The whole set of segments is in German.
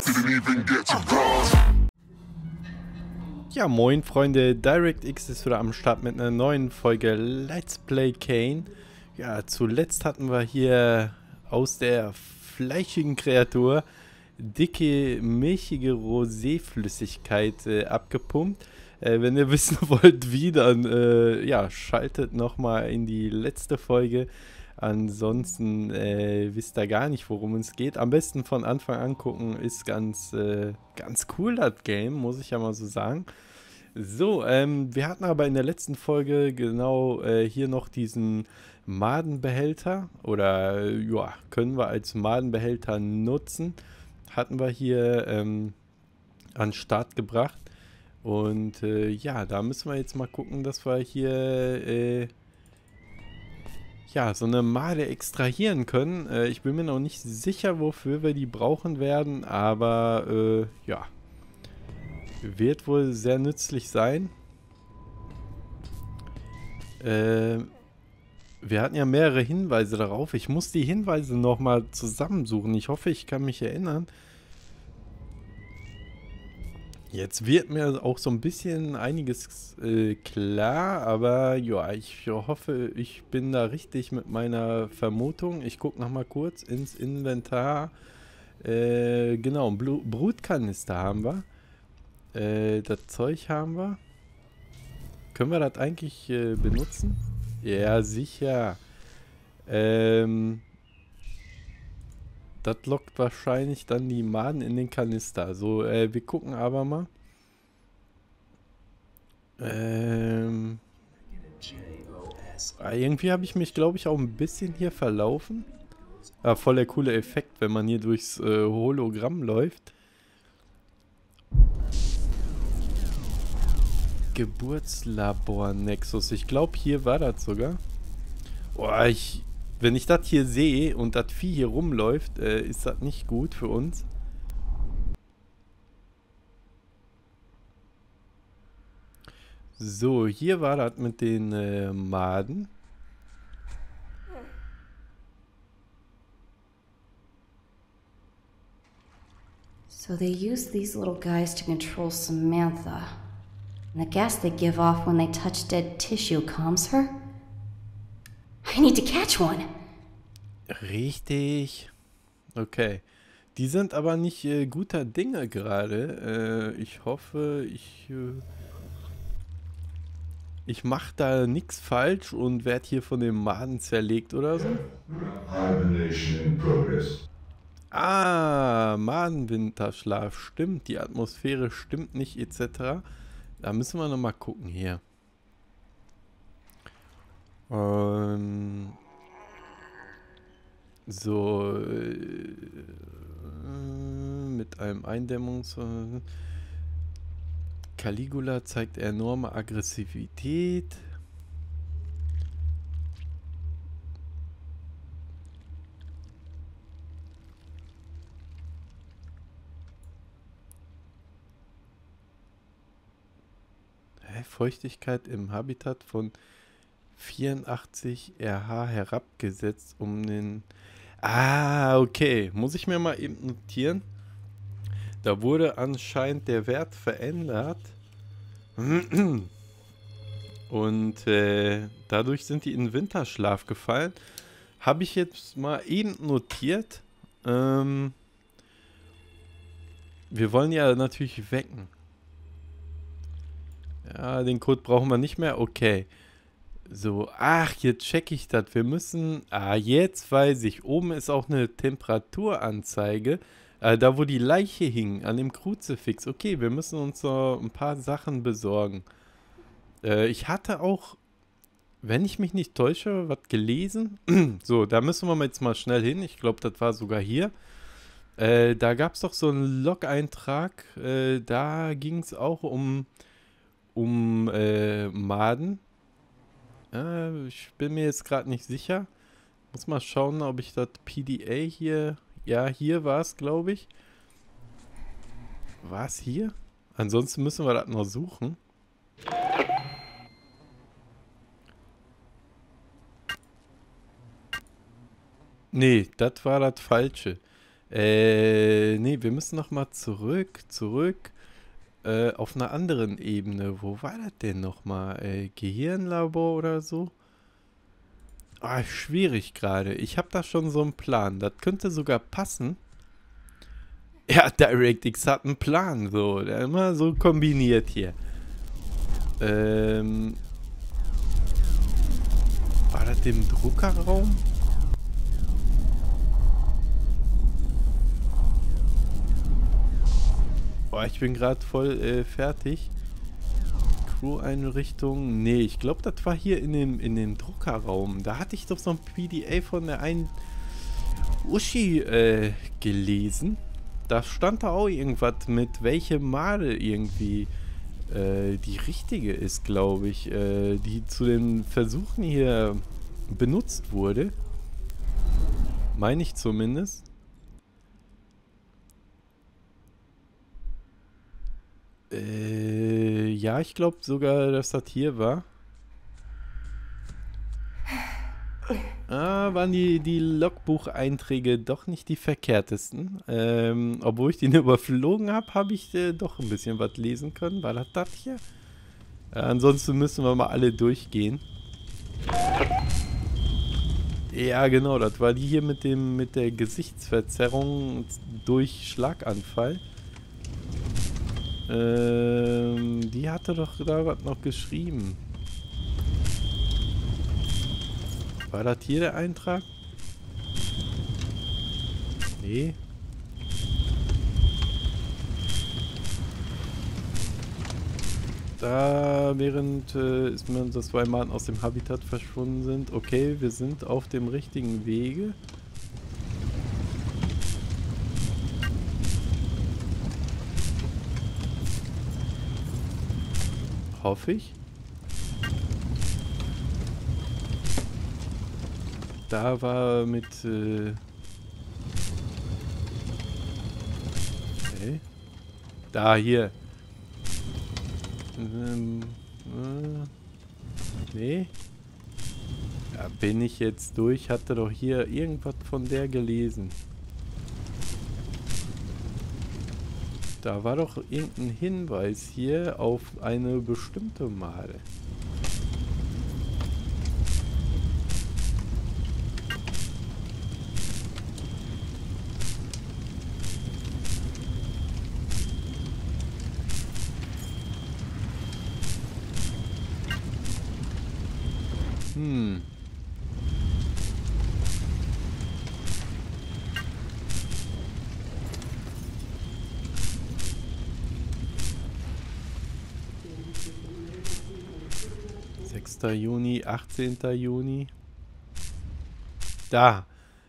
Ja, moin Freunde, DirectX ist wieder am Start mit einer neuen Folge Let's Play Kain. Ja, zuletzt hatten wir hier aus der fleischigen Kreatur dicke, milchige Roséflüssigkeit abgepumpt. Wenn ihr wissen wollt wie, dann ja, schaltet nochmal in die letzte Folge. Ansonsten wisst ihr gar nicht, worum es geht. Am besten von Anfang an gucken, ist ganz cool, das Game, muss ich ja mal so sagen. So, wir hatten aber in der letzten Folge genau hier noch diesen Madenbehälter. Oder, ja, können wir als Madenbehälter nutzen. Hatten wir hier an den Start gebracht. Und ja, da müssen wir jetzt mal gucken, dass wir hier ja, so eine Made extrahieren können. Ich bin mir noch nicht sicher, wofür wir die brauchen werden, aber ja, wird wohl sehr nützlich sein. Wir hatten ja mehrere Hinweise darauf. Ich muss die Hinweise nochmal zusammensuchen. Ich hoffe, ich kann mich erinnern. Jetzt wird mir auch so ein bisschen einiges klar, aber ja, ich hoffe, ich bin da richtig mit meiner Vermutung. Ich gucke nochmal kurz ins Inventar. Genau, Brutkanister haben wir. Das Zeug haben wir. Können wir das eigentlich benutzen? Ja, sicher. Das lockt wahrscheinlich dann die Maden in den Kanister. So, wir gucken aber mal. Irgendwie habe ich mich, glaube ich, auch ein bisschen hier verlaufen. Voll der coole Effekt, wenn man hier durchs Hologramm läuft. Geburtslabor Nexus. Ich glaube, hier war das sogar. Boah, wenn ich das hier sehe und das Vieh hier rumläuft, ist das nicht gut für uns. So, hier war das mit den Maden. So they use these little guys to control Samantha. And the gas they give off when they touch dead tissue calms her? I need to catch one. Richtig. Okay. Die sind aber nicht guter Dinge gerade. Ich hoffe, ich mache da nichts falsch und werde hier von dem Maden zerlegt oder so. Ah, Madenwinterschlaf. Stimmt, die Atmosphäre stimmt nicht etc. Da müssen wir nochmal gucken hier. So, mit einem Caligula zeigt enorme Aggressivität. Feuchtigkeit im Habitat von 84 RH herabgesetzt, um den... Ah, okay. Muss ich mir mal eben notieren. Da wurde anscheinend der Wert verändert. Und dadurch sind die in Winterschlaf gefallen. Habe ich jetzt mal eben notiert. Wir wollen ja natürlich wecken. Ja, den Code brauchen wir nicht mehr. Okay. So, ach, jetzt checke ich das. Wir müssen... Ah, jetzt weiß ich. Oben ist auch eine Temperaturanzeige. Da, wo die Leiche hing, an dem Kruzifix. Okay, wir müssen uns so ein paar Sachen besorgen. Ich hatte auch, wenn ich mich nicht täusche, was gelesen. So, da müssen wir jetzt mal schnell hin. Ich glaube, das war sogar hier. Da gab es doch so einen Log-Eintrag. Da ging es auch um Maden. Ich bin mir jetzt gerade nicht sicher. Muss mal schauen, ob ich das PDA hier... Ja, hier war es, glaube ich. War es hier? Ansonsten müssen wir das noch suchen. Nee, das war das Falsche. Nee, wir müssen nochmal zurück. Auf einer anderen Ebene. Wo war das denn nochmal? Gehirnlabor oder so? Ah, schwierig gerade. Ich habe da schon so einen Plan. Das könnte sogar passen. Ja, DirectX hat einen Plan, so. Der immer so kombiniert hier. War das im Druckerraum? Boah, ich bin gerade voll fertig. Crew-Einrichtung. Nee, ich glaube, das war hier in dem Druckerraum. Da hatte ich doch so ein PDA von der einen Uschi gelesen. Da stand da auch irgendwas mit, welche Male irgendwie die richtige ist, glaube ich, die zu den Versuchen hier benutzt wurde. Meine ich zumindest. Ja, ich glaube sogar, dass das hier war. Waren die Logbucheinträge doch nicht die verkehrtesten. Obwohl ich den überflogen habe, habe ich doch ein bisschen was lesen können. War das hier? Ansonsten müssen wir mal alle durchgehen. Ja, genau, das war die hier mit der Gesichtsverzerrung durch Schlaganfall. Die hatte doch da was noch geschrieben. War das hier der Eintrag? Nee. Da, während ist mir das 2 Mann aus dem Habitat verschwunden sind. Okay, wir sind auf dem richtigen Wege. Hoffe ich. Da war mit okay. Da hier. Nee. Da bin ich jetzt durch. Hatte doch hier irgendwas von der gelesen. Da war doch irgendein Hinweis hier auf eine bestimmte Male. Hm. Juni, 18. Juni. Da.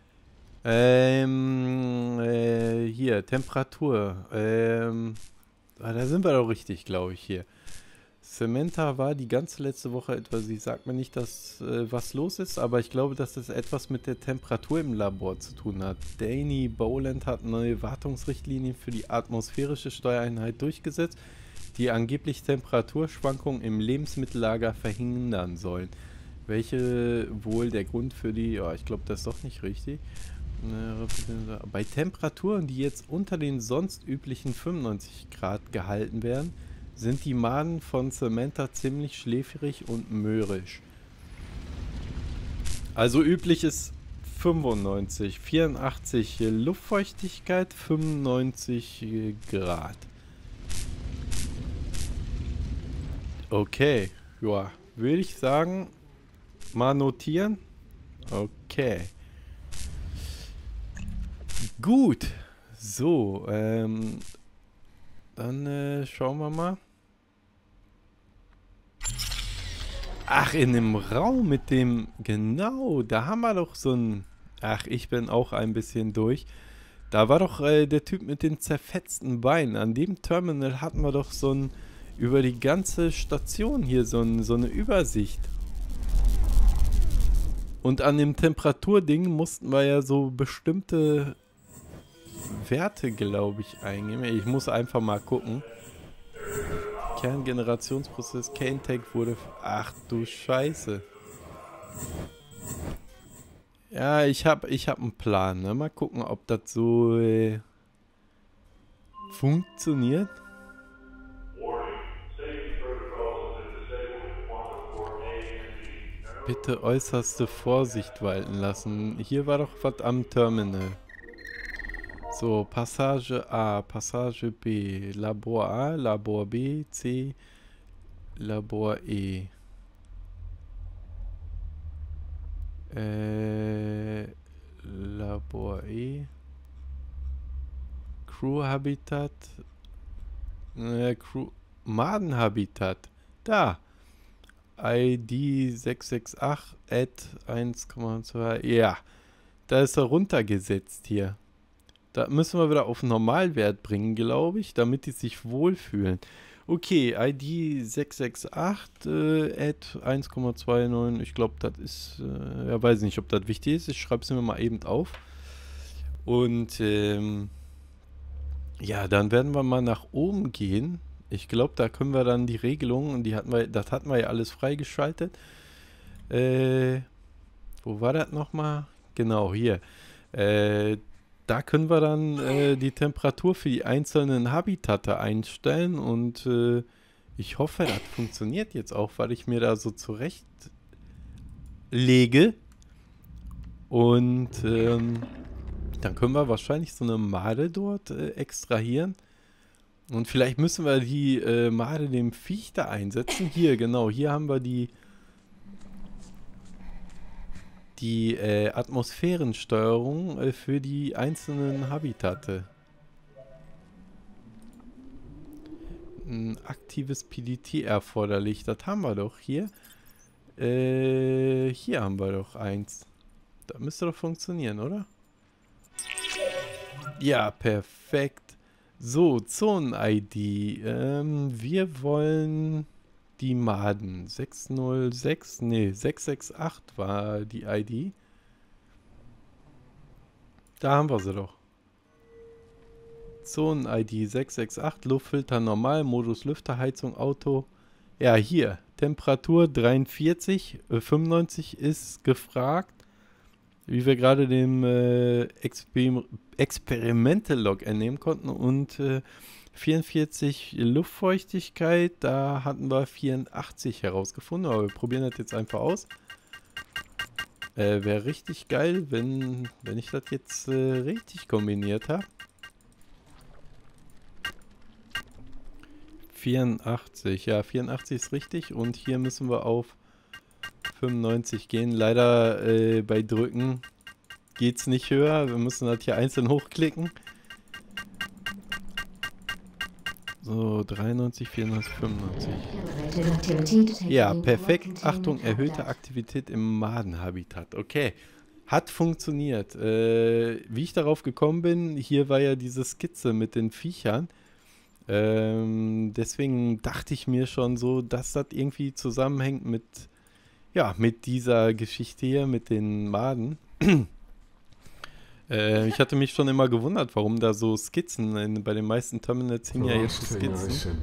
Hier, Temperatur. Da sind wir doch richtig, glaube ich, hier. Samantha war die ganze letzte Woche etwa, sie sagt mir nicht, dass was los ist, aber ich glaube, dass das etwas mit der Temperatur im Labor zu tun hat. Danny Boland hat neue Wartungsrichtlinien für die atmosphärische Steuereinheit durchgesetzt, die angeblich Temperaturschwankungen im Lebensmittellager verhindern sollen. Welche wohl der Grund für die, ja, ich glaube, das ist doch nicht richtig. Bei Temperaturen, die jetzt unter den sonst üblichen 95 Grad gehalten werden, sind die Maden von Samantha ziemlich schläfrig und mürrisch. Also üblich ist 95, 84 Luftfeuchtigkeit, 95 Grad. Okay, ja, würde ich sagen, mal notieren. Okay. Gut. So, dann schauen wir mal. Ach, in dem Raum mit dem... Genau, da haben wir doch so ein... Ach, ich bin auch ein bisschen durch. Da war doch der Typ mit den zerfetzten Beinen. An dem Terminal hatten wir doch so ein... Über die ganze Station hier so eine Übersicht. Und an dem Temperaturding mussten wir ja so bestimmte Werte, glaube ich, eingeben. Ich muss einfach mal gucken. Kerngenerationsprozess, Kane-Tag wurde... Ach du Scheiße. Ja, ich hab einen Plan, ne? Mal gucken, ob das so funktioniert. Bitte äußerste Vorsicht walten lassen. Hier war doch was am Terminal. So, Passage A, Passage B, Labor A, Labor B, C, Labor E. Labor E. Crew Habitat. Madenhabitat. Da. ID 668 at 1,2. Ja. Da ist er runtergesetzt hier. Da müssen wir wieder auf Normalwert bringen, glaube ich, damit die sich wohlfühlen. Okay, ID 668 at 1,29. Ich glaube, das ist, ja, weiß nicht, ob das wichtig ist. Ich schreibe es mir mal eben auf. Und, ja, dann werden wir mal nach oben gehen. Ich glaube, da können wir dann die Regelungen, das hatten wir ja alles freigeschaltet. Wo war das nochmal? Genau, hier. Da können wir dann die Temperatur für die einzelnen Habitate einstellen und ich hoffe, das funktioniert jetzt auch, weil ich mir da so zurecht lege und dann können wir wahrscheinlich so eine Made dort extrahieren und vielleicht müssen wir die Made dem Viech da einsetzen. Hier, genau, hier haben wir die Atmosphärensteuerung für die einzelnen Habitate. Ein aktives PDT erforderlich. Das haben wir doch hier. Hier haben wir doch eins. Das müsste doch funktionieren, oder? Ja, perfekt. So, Zonen-ID. Wir wollen die Maden. 606, nee, 668 war die ID. Da haben wir sie doch. Zonen-ID 668, Luftfilter normal, Modus Lüfter, Heizung, Auto. Ja, hier, Temperatur 43, 95 ist gefragt. Wie wir gerade dem Experimente-Log entnehmen konnten. Und 44 Luftfeuchtigkeit, da hatten wir 84 herausgefunden. Aber wir probieren das jetzt einfach aus. Wäre richtig geil, wenn ich das jetzt richtig kombiniert habe. 84, ja, 84 ist richtig. Und hier müssen wir auf 95 gehen. Leider bei Drücken geht es nicht höher. Wir müssen das hier einzeln hochklicken. So, 93, 94, 95. Ja, perfekt. Achtung, erhöhte Aktivität im Madenhabitat. Okay, hat funktioniert. Wie ich darauf gekommen bin, hier war ja diese Skizze mit den Viechern. Deswegen dachte ich mir schon so, dass das irgendwie zusammenhängt mit, ja, mit dieser Geschichte hier, mit den Maden. Ich hatte mich schon immer gewundert, warum da so Skizzen, bei den meisten Terminals hingen ja jetzt Skizzen.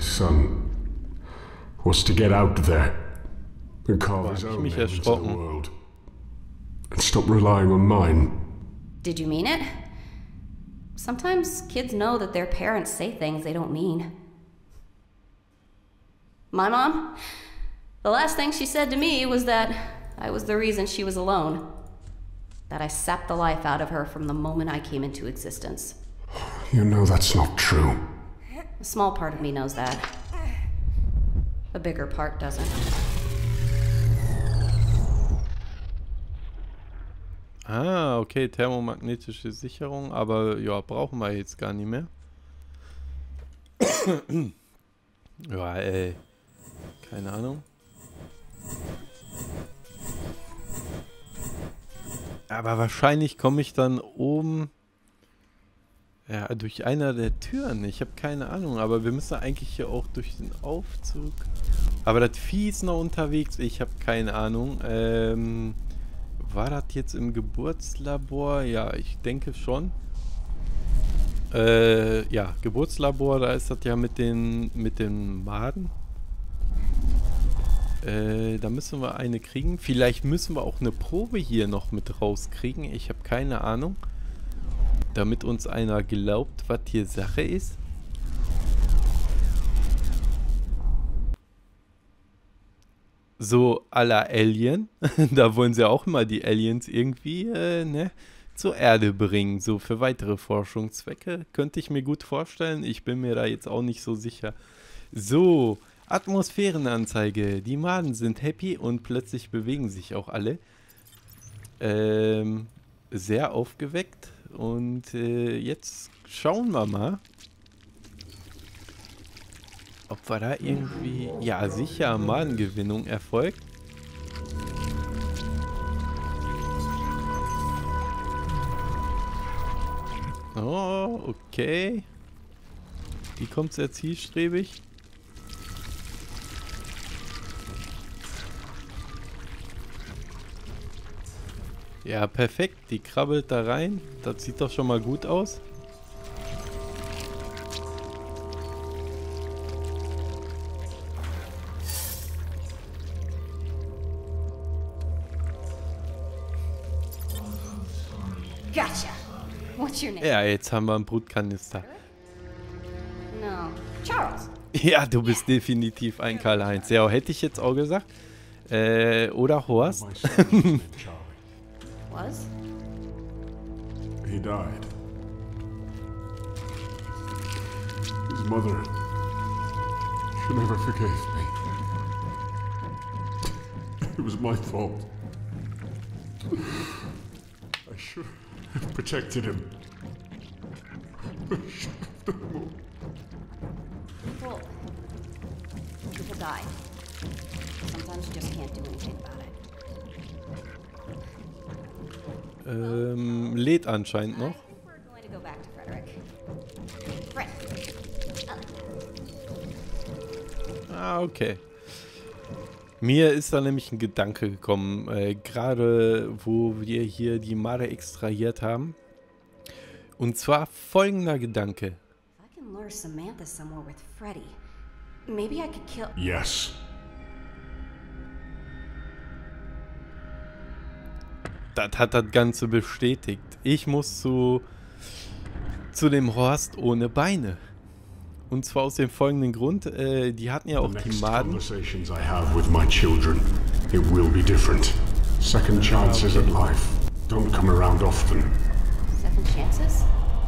Da hab ich mich erschrocken. Did you mean it? Sometimes kids know that their parents say things they don't mean. My mom, the last thing she said to me was that I was the reason she was alone. That I sapped the life out of her from the moment I came into existence. You know that's not true. A small part of me knows that. A bigger part doesn't. Ah, okay, thermomagnetische Sicherung, aber ja, brauchen wir jetzt gar nicht mehr. Ja, keine Ahnung. Aber wahrscheinlich komme ich dann oben, ja, durch einer der Türen. Ich habe keine Ahnung, aber wir müssen eigentlich hier auch durch den Aufzug. Aber das Vieh ist noch unterwegs, ich habe keine Ahnung. War das jetzt im Geburtslabor? Ja, ich denke schon. Ja, Geburtslabor, da ist das ja mit den Maden. Da müssen wir eine kriegen. Vielleicht müssen wir auch eine Probe hier noch mit rauskriegen. Ich habe keine Ahnung. Damit uns einer glaubt, was hier Sache ist. So à la Alien. Da wollen sie auch mal die Aliens irgendwie ne, zur Erde bringen. So für weitere Forschungszwecke. Könnte ich mir gut vorstellen. Ich bin mir da jetzt auch nicht so sicher. So, Atmosphärenanzeige. Die Maden sind happy und plötzlich bewegen sich auch alle. Sehr aufgeweckt. Und jetzt schauen wir mal, ob wir da irgendwie... Ja, sicher, Madengewinnung erfolgt. Oh, okay. Die kommt sehr zielstrebig. Ja, perfekt. Die krabbelt da rein. Das sieht doch schon mal gut aus. Gotcha. What's your name? Ja, jetzt haben wir einen Brutkanister. No. Charles. Ja, du bist definitiv ein Karl-Heinz. Ja, hätte ich jetzt auch gesagt. Oder Horst. My son, Charlie. Was? He died. His mother, she never forgave me. It was my fault. I should have protected him. People die. Sometimes you just can't do anything about it. Lädt anscheinend noch. I think we're going to go back to Frederick. Fred. Ah, okay. Mir ist da nämlich ein Gedanke gekommen, gerade wo wir hier die Made extrahiert haben. Und zwar folgender Gedanke. If I can lure Samantha somewhere with Freddy, maybe I could kill. Yes. Das hat das Ganze bestätigt. Ich muss zu dem Horst ohne Beine. Und zwar aus dem folgenden Grund, die hatten ja auch The die next Maden. conversations I have with my children, it will be different. Second chances at life don't come around often. Second chances?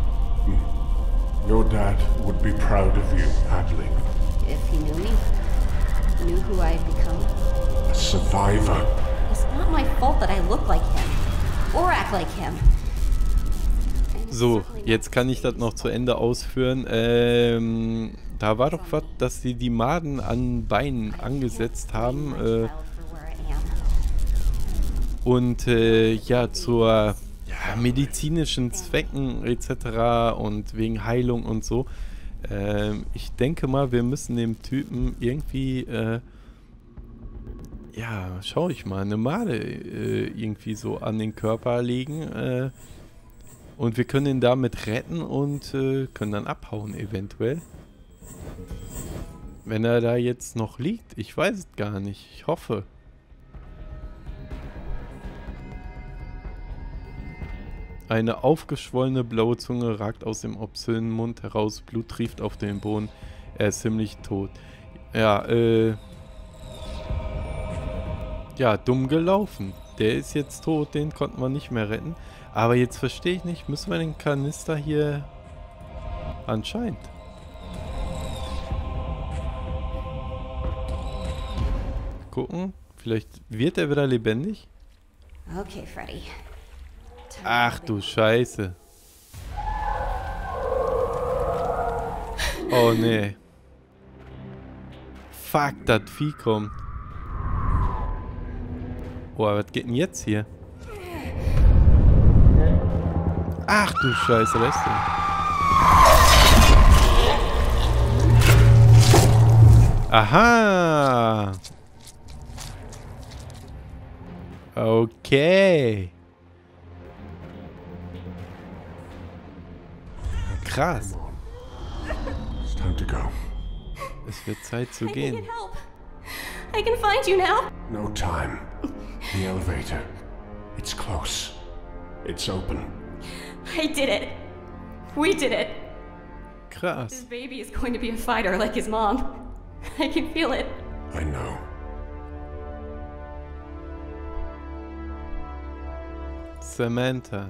Your dad would be proud of you, Hadley. If he knew me, knew who I'd become. A survivor. It's not my fault that I look like him. Or act like him. And it's So, certainly jetzt kann ich das noch zu Ende ausführen. Da war doch was, dass sie die Maden an Beinen angesetzt haben. not my child for where I am. Und ja, zur medizinischen Zwecken etc. und wegen Heilung und so. Ich denke mal, wir müssen dem Typen irgendwie, ja, schau ich mal, eine Made irgendwie so an den Körper legen. Und wir können ihn damit retten und können dann abhauen eventuell. Wenn er da jetzt noch liegt. Ich weiß es gar nicht. Ich hoffe. Eine aufgeschwollene blaue Zunge ragt aus dem obszönen Mund heraus. Blut trieft auf den Boden. Er ist ziemlich tot. Ja, ja, dumm gelaufen. Der ist jetzt tot. Den konnten wir nicht mehr retten. Aber jetzt verstehe ich nicht. Müssen wir den Kanister hier... Anscheinend. Gucken. Vielleicht wird er wieder lebendig. Okay, Freddy. Time Ach to du open. Scheiße. Oh nee. Fuck, das Vieh kommt. Oh, was geht denn jetzt hier? Ach du Scheiße, was ist denn? Aha. Okay. Krass. It's time to go. Es wird Zeit zu I gehen. needed help. I can find you now. No time. The elevator. It's close. It's open. I did it. We did it. This Krass. baby is going to be a fighter like his mom. I can feel it. I know. Samantha.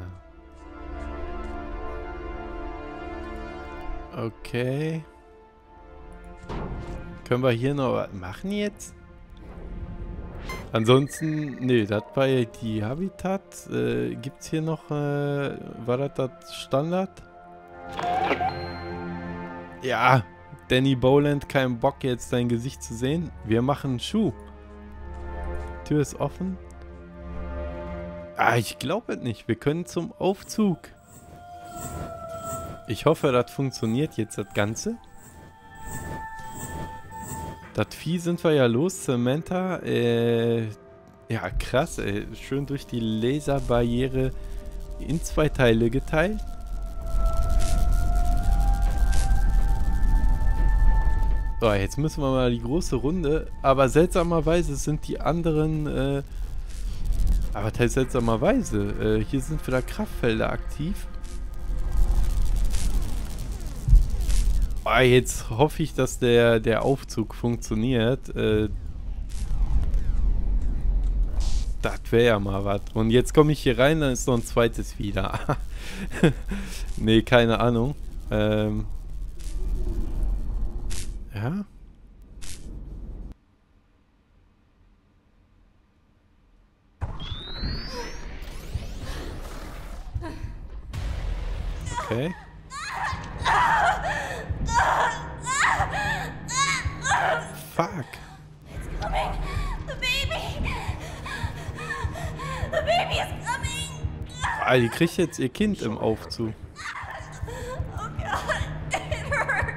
Okay. Können wir hier noch was machen jetzt? Ansonsten, nee, das war ja die Habitat. Gibt's hier noch, war das Standard? Ja, Danny Boland, kein Bock jetzt dein Gesicht zu sehen. Wir machen einen Schuh. Tür ist offen. Ah, ich glaube es nicht. Wir können zum Aufzug. Ich hoffe, das funktioniert jetzt, das Ganze. Das Vieh sind wir ja los, Samantha. Ja, krass, ey. Schön durch die Laserbarriere in 2 Teile geteilt. So, jetzt müssen wir mal die große Runde. Aber seltsamerweise sind die anderen... aber seltsamerweise, hier sind wieder Kraftfelder aktiv. Oh, jetzt hoffe ich, dass der Aufzug funktioniert. Das wäre ja mal was. Und jetzt komme ich hier rein, dann ist noch ein zweites wieder. Nee, keine Ahnung. Ja. Okay. Fuck. It's coming. The baby. The baby is coming. Ah, die kriegt jetzt ihr Kind im Aufzug. Oh God, it hurts.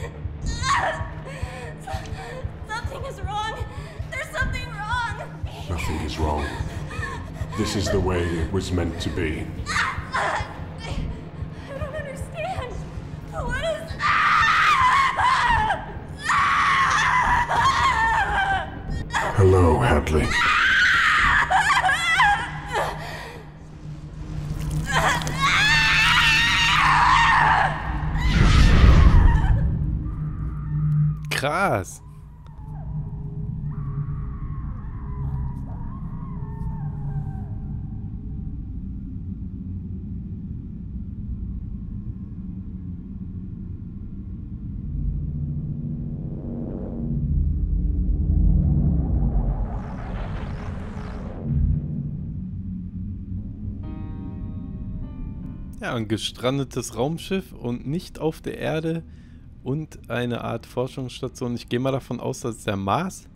Something is wrong. There's something wrong. Nothing is wrong. This is the way it was meant to be. I don't understand. What is... Hello, Hadley. Krass. Ja, ein gestrandetes Raumschiff und nicht auf der Erde und eine Art Forschungsstation. Ich gehe mal davon aus, dass es der Mars.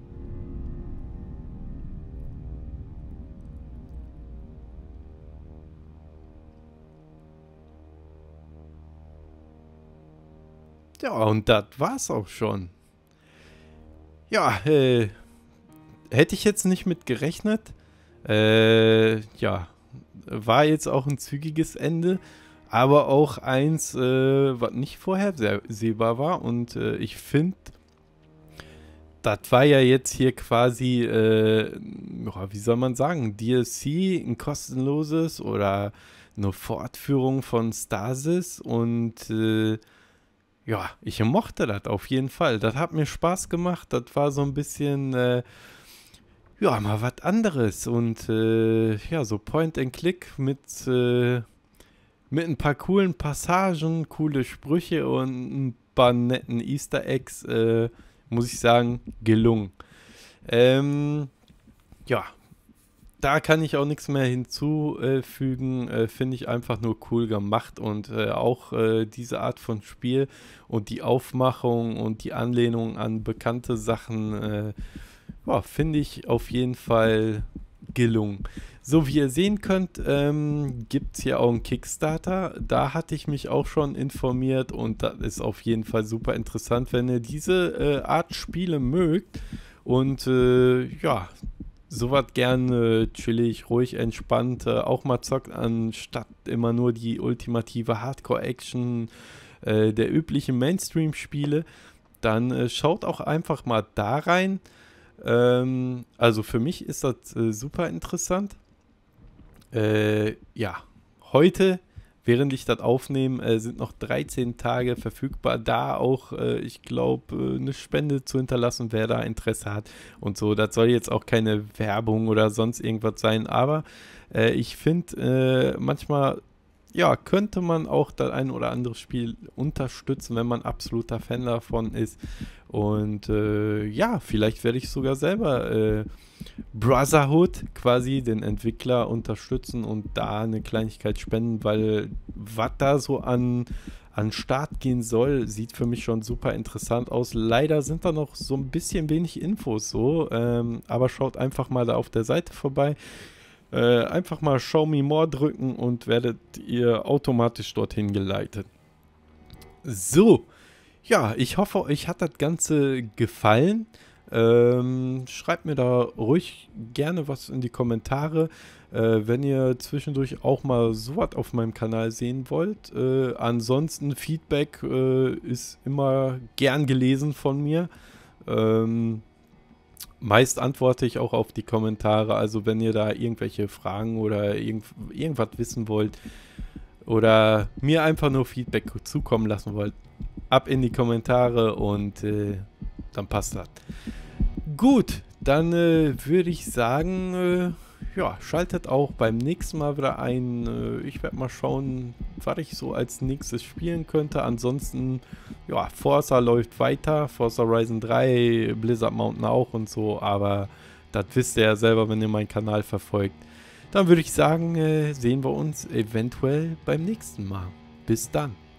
Ja, und das war's auch schon. Ja, hätte ich jetzt nicht mit gerechnet. Ja. War jetzt auch ein zügiges Ende, aber auch eins, was nicht vorhersehbar war. Und ich finde, das war ja jetzt hier quasi, wie soll man sagen, DLC, ein kostenloses oder eine Fortführung von Stasis. Und ja, ich mochte das auf jeden Fall. Das hat mir Spaß gemacht. Das war so ein bisschen... ja, mal was anderes und ja, so Point and Click mit ein paar coolen Passagen, coole Sprüche und ein paar netten Easter Eggs, muss ich sagen, gelungen. Ja, da kann ich auch nichts mehr hinzufügen, finde ich einfach nur cool gemacht und auch diese Art von Spiel und die Aufmachung und die Anlehnung an bekannte Sachen, ja, finde ich auf jeden Fall gelungen. So wie ihr sehen könnt, gibt es hier auch einen Kickstarter. Da hatte ich mich auch schon informiert und das ist auf jeden Fall super interessant, wenn ihr diese Art Spiele mögt und ja, sowas gerne chillig, ruhig, entspannt auch mal zockt, anstatt immer nur die ultimative Hardcore-Action der üblichen Mainstream-Spiele, dann schaut auch einfach mal da rein. Also für mich ist das super interessant. Ja, heute, während ich das aufnehme, sind noch 13 Tage verfügbar. Da auch, ich glaube, eine Spende zu hinterlassen, wer da Interesse hat und so. Das soll jetzt auch keine Werbung oder sonst irgendwas sein, aber ich finde, manchmal, ja, könnte man auch das ein oder andere Spiel unterstützen, wenn man absoluter Fan davon ist. Und ja, vielleicht werde ich sogar selber Brotherhood, quasi den Entwickler, unterstützen und da eine Kleinigkeit spenden, weil was da so an Start gehen soll, sieht für mich schon super interessant aus. Leider sind da noch so ein bisschen wenig Infos so, aber schaut einfach mal da auf der Seite vorbei. Einfach mal Show Me More drücken und werdet ihr automatisch dorthin geleitet. So, ja, ich hoffe, euch hat das Ganze gefallen. Schreibt mir da ruhig gerne was in die Kommentare, wenn ihr zwischendurch auch mal sowas auf meinem Kanal sehen wollt. Ansonsten Feedback ist immer gern gelesen von mir. Meist antworte ich auch auf die Kommentare, also wenn ihr da irgendwelche Fragen oder irgendwas wissen wollt oder mir einfach nur Feedback zukommen lassen wollt, ab in die Kommentare und dann passt das. Gut, dann würde ich sagen, ja, schaltet auch beim nächsten Mal wieder ein. Ich werde mal schauen, was ich so als nächstes spielen könnte. Ansonsten, ja, Forza läuft weiter, Forza Horizon 3, Blizzard Mountain auch und so, aber das wisst ihr ja selber, wenn ihr meinen Kanal verfolgt. Dann würde ich sagen, sehen wir uns eventuell beim nächsten Mal. Bis dann.